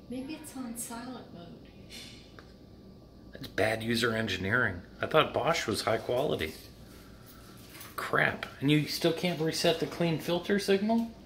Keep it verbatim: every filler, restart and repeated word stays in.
Maybe it's on silent mode. It's bad user engineering. I thought Bosch was high quality. Crap. And you still can't reset the clean filter signal?